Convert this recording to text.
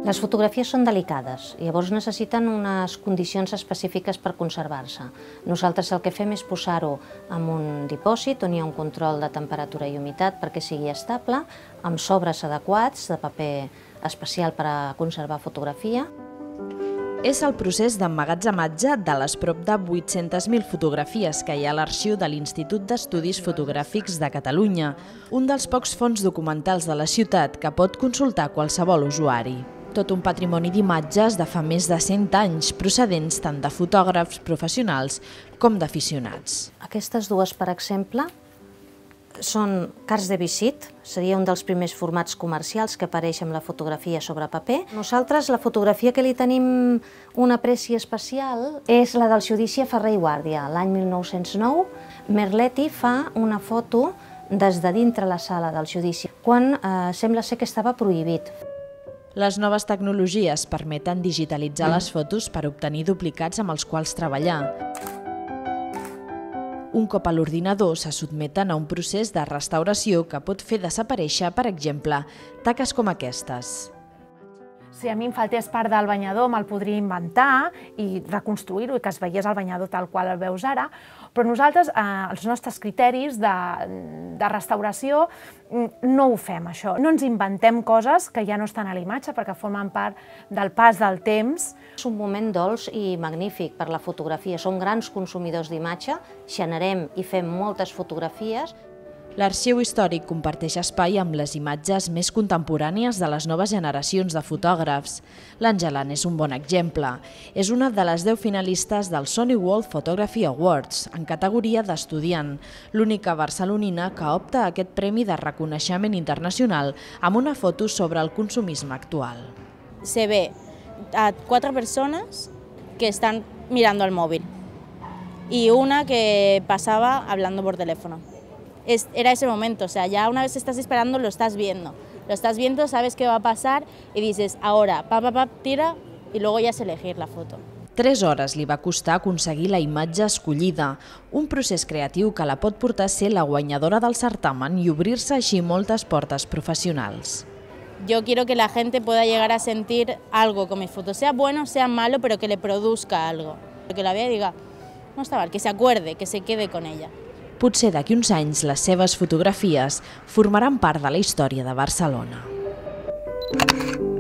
Les fotografies són delicades, llavors necessiten unes condicions específiques per conservar-se. Nosaltres el que fem és posar-ho en un dipòsit on hi ha un control de temperatura i humitat perquè sigui estable, amb sobres adequats de paper especial per a conservar fotografia. És el procés d'emmagatzematge de les prop de 800.000 fotografies que hi ha a l'arxiu de l'Institut d'Estudis Fotogràfics de Catalunya, un dels pocs fons documentals de la ciutat que pot consultar qualsevol usuari. Tot un patrimoni d'imatges de fa més de 100 anys, procedents tant de fotògrafs professionals com d'aficionats. Aquestes dues, per exemple, són cards de visit, seria un dels primers formats comercials que apareix amb la fotografia sobre paper. Nosaltres la fotografia que li tenim una apreci especial és la del judici a Ferrer i Guàrdia. L'any 1909, Merletti fa una foto des de dintre la sala del judici, quan sembla ser que estava prohibit. Les noves tecnologies permeten digitalitzar les fotos per obtenir duplicats amb els quals treballar. Un cop a l'ordinador se sotmeten a un procés de restauració que pot fer desaparèixer, per exemple, taques com aquestes. Si a mi em faltés part del banyador me'l podria inventar i reconstruir-ho i que es veiés el banyador tal qual el veus ara, però nosaltres, els nostres criteris de restauració, no ho fem, això. No ens inventem coses que ja no estan a la imatge perquè formen part del pas del temps. És un moment dolç i magnífic per la fotografia. Som grans consumidors d'imatge, generem i fem moltes fotografies. L'Arxiu Històric comparteix espai amb les imatges més contemporànies de les noves generacions de fotògrafs. L'Àngela és un bon exemple. És una de les 10 finalistes del Sony World Photography Awards, en categoria d'estudiant, l'única barcelonina que opta a aquest premi de reconeixement internacional amb una foto sobre el consumisme actual. Se ve a 4 personas que están mirando al móvil y una que pasaba hablando por teléfono. Era ese momento, o sea, ya una vez estás esperando lo estás viendo, sabes qué va a pasar y dices, ahora, tira y luego ya es elegir la foto. 3 hores li va costar aconseguir la imatge escollida, un procés creatiu que la pot portar a ser la guanyadora del certamen i obrir-se així moltes portes professionals. Yo quiero que la gente pueda llegar a sentir algo con mis fotos, sea bueno, sea malo, pero que le produzca algo. Que la vea y diga, no está mal, que se acuerde, que se quede con ella. Potser d'aquí uns anys les seves fotografies formaran part de la història de Barcelona.